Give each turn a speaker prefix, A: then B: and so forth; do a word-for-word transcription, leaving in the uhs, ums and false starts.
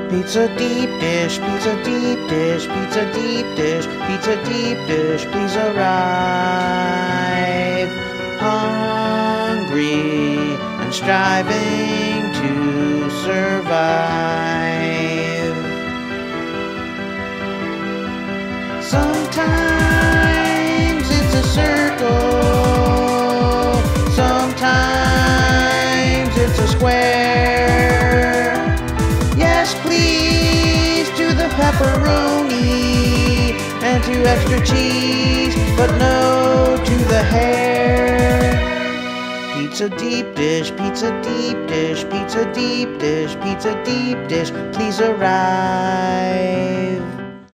A: Pizza deep dish, pizza deep dish, pizza deep dish, pizza deep dish, please arrive. Hungry and striving to survive. Sometimes it's a circle, sometimes it's a square. Yes, please, to the pepperoni and to extra cheese, but no to the hair. Pizza deep dish, pizza deep dish, pizza deep dish, pizza deep dish, please arrive.